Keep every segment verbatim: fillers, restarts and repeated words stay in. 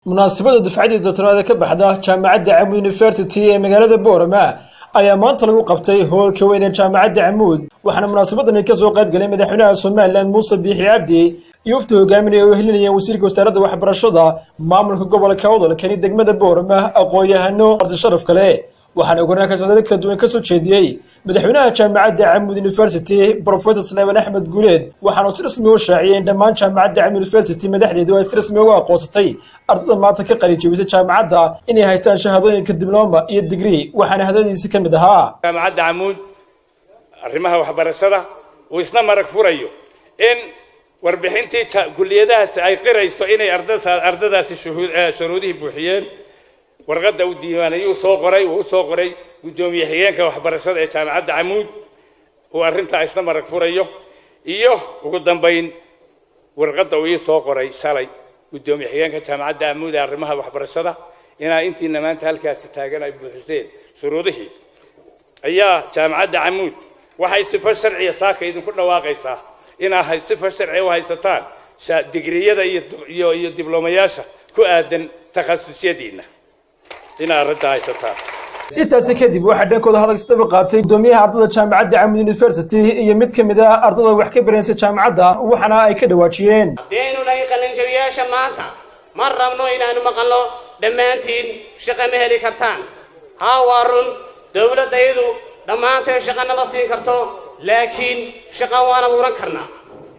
munaasabada dufcadii doctorate ka baxda jaamacadda Camud University ee magaalada Boorama ayaa maanta lagu qabtay hoolka weyn ee jaamacadda Camud waxaana munaasabadan ka soo qayb galay madaxweynaha Soomaaliland Muuse Biixi Cabdi iyo wafdi hogaaminaya oo helinaya wasiirka wasaaradda waxbarashada maamulka gobolka Awdalkani degmada Boorama aqoon-yahano arday sharaf kale waxaana ogolnaa ka saddex kala duwan ka soo jeediyay madaxweynaha jaamacadda Camud University Professor Sulaiman Ahmed Guuleed waxaana si rasmi u shaaciyay dhammaan jaamacadda Camud University madaxdeedu ay si rasmi uga aqoonsatay ardayda maanta ka qalin jabisay jaamacadda inay haystaan shahaadooyinka dibloma iyo degree waxaana hadaladiisa ka mid ahaa jaamacadda Camud arrimaha waxbarashada oo isna marag furayo in warbixintii kulliyadahaas ay qirayso inay ardaydaasi shuruudihii buuxiyeen warqadda u diiwaanayay soo qoray oo soo qoray gudoomiye xigeenka waxbarashada ee jaamacadda Camud oo arrinta isna marag furayo iyo ugu dambeyn warqadda uu soo qoray shalay gudoomiye xigeenka jaamacadda Camud ee arrimaha waxbarashada inaa intiina maanta halkaas taagan ay buuxiseen shuruudihii ayaa jaamacadda Camud waxay sifo sharciya saaka idinku dhawaaqaysaa inaa hay sifo sharci u haysataan digriyada iyo iyo diblomayaasha ku aadan takhasusiyadiina ina arrinta haysataan intaasi kadib waxaa dhankooda hadal isdaba qaatay gudoomiyaha ardayda jaamacadda Camud University iyo mid ka mid ah ardayda wax ka baranaysa jaamacadda waxaana ay ka dhawaajiyeen deenu laga qalin jabiyaasha maanta mar rabno inaanu maqalno dhammaantiin shaqo ma heli kartaan haa waarun dawladaydu dhammaanteen shaqo nama siin karto laakiin shaqo waana muran karnaa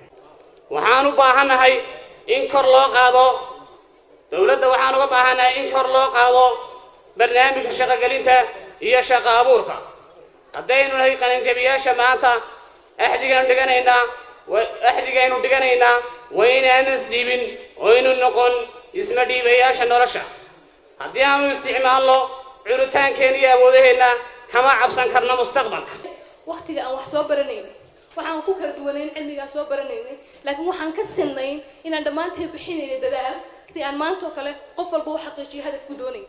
waxaan u baahanahay in kor loo qaado dawladda waxaan uga baahanahay in kor loo qaado barnaamijka shaqo gelinta iyo shaqo abuurka haddaynu nahay qalin jabiyaasha maanta axdigaanu dhiganaynaa axdigaynu dhiganaynaa waa inaanu isdhiibin oo inu noqon isma dhiibayaasha nolosha haddii aanu isticmaalno curitaankeena iyo awoodaheenna kama cabsan karno mustaqbalka waqtiga aan wax soo baranaynay waxaan ku kala duwanayn cilmiga soo baranaynay laakiin waxaan ka sinnayn inaan dhammaanteen bixinayno dadaal si aan maanta oo kale qof walba u xaqiijiyo hadaf ku doonay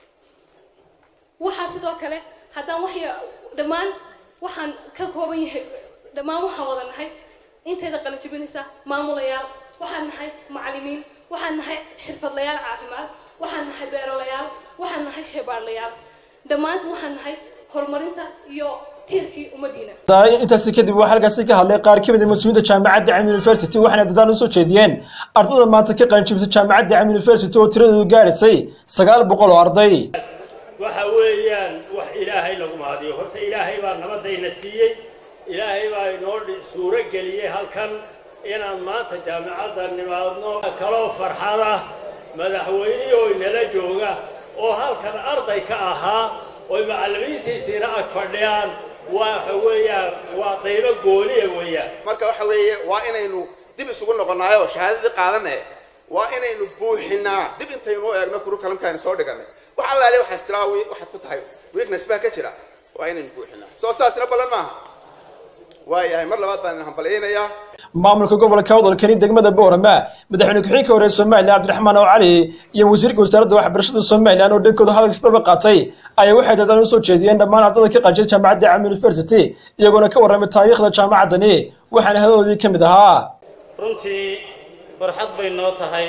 waxa sidoo kale haddaan wax dhammaan waxaan ka kooban yahay dhammaan waxaan wada nahay intayda qalin jabinaysa maamulayaal waxaan nahay macallimiin waxaan nahay xirfadlayaal caafimaad waxaan nahay beerolayaal waxaan nahay shaybaarlayaal dhammaan waxaan nahay horumarinta iyo tiirkii umadiina intaasi kadib waxaa halkaasi ka hadlay qaar ka mid ah mas'uuliyiinta jaamacadda Camud University waxaana dadaal u soo jeediyeen ardayda maanta ka qalin jabisay jaamacadda Camud University oo tiradoodu gaarayay sagaal boqol oo arday waxa weeyaan wax ilaahay lagu maadiyo horta ilaahay baa nabadayna siiyay ilaahay baa inoo suuro geliyay halkan inaan maanta jaamacadda nimaadno kaloo farxada madaxweyne oo inala jooga oo halkan arday ka ahaa oo macallimiintiisina ag fadhiyaan waxa weeyaan waa qaybo gooliye weeyaan marka waxa weeye waa inaynu dib isugu noqonaayo shahaadada qaadanay waa inaynu buuxinaa dib intaynu eegno kuru kalamkaan soo dhiganay waxa alla leeyahay waxa istiraawi waxa ku tahay weekness baa ka jira waa inaynu buuxinaa soo saasna balan maaha waayahay mar labaad baan hambaleynayaa maamulka gobolka Awdalkani degmada Boorama madaxweyne ku-xigeenka hore Soomaaliland Cabdiraxmaan oo Cali iyo wasiirka wasaaradda waxbarashada Soomaaliland oo dhankooda hadal isdaba qaatay ayaa waxay dadaan u soo jeediyeen dhammaan ardayda ka qalin jaamacadda Camud University iyagoo ka warramay taariikhda jaamacaddani waxaana hadaldoodii ka mid ahaa runtii farxad bay noo tahay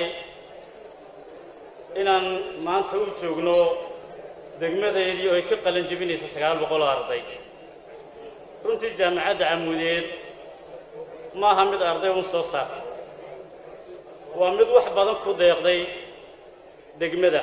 inaan maanta u joogno degmadeedii oo ay ka qalin jabinayso sagaal boqol oo arday runtii jaamacadda Camudeed ma aha mid arday u soo saartay waa mid wax badan ku deeqday degmada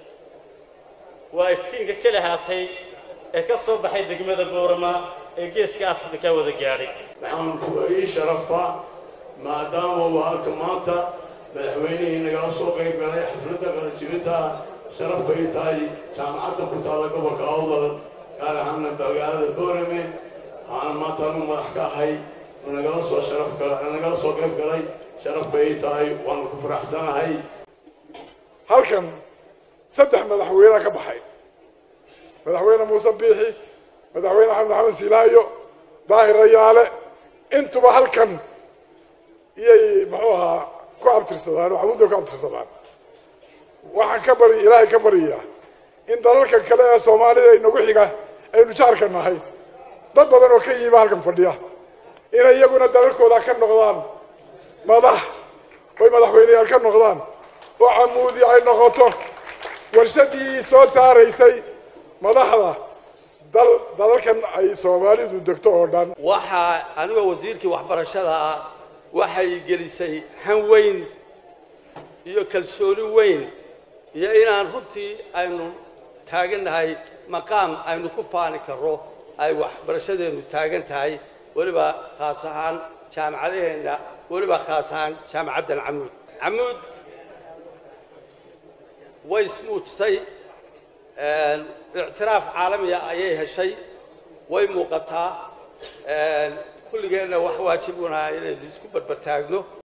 waa iftiinka kala haatay ee ka soo baxay degmada Boorama ee geeska Afrika wada gaaray waxaan ku wari sharafa maadaama uu halka maanta madaxweynaha naga soo qayb galay xafladda qalinjabinta sharaf bay tahay jaamacadda ku taala gobolka Awdal gaar ahaan magaalada Boorama aan maanta madax ka ahay naga soo sharaf galay naga soo qayb galay sharaf bay tahay waan ku faraxsanahay halkan saddex madaxweyne ka baxay madaxweyne Muuse Biixi madaxweyne Axmed Silaayo Daahir Rayaale intuba halkan iyay maxuuha ku abtirsadaan waxa uu ku abtirsadaan waxaan ka bari ilaahay ka bariyaa in dalalka kale ee Soomaalida ay nagu xiga aynu jaarka nahay dad badan oo ka yimid halkan fadhiya in iyaguna dalalkooda ka noqdaan madax oo madaxweynayaal ka noqdaan oo camuudi ay noqoto warshadii soo saaraysay madaxda dal dalalkan ay Soomaalidu degto oo dhan waxa aniga wasiirkii waxbarashada waxay gelisay han weyn iyo kalsooni weyn iyo inaan runtii aynu taaganahay maqaam aynu ku faani karo ay waxbarashadeenu taagan tahay waliba khaas ahaan jaamacadaheena waliba khaas ahaan jaamacadda Camuud Camuud way ismuujisay اعتراف عالمي أيه شيء ويموقتها كل جينا وحواجبنا إلى الإسكوبر بتاعنا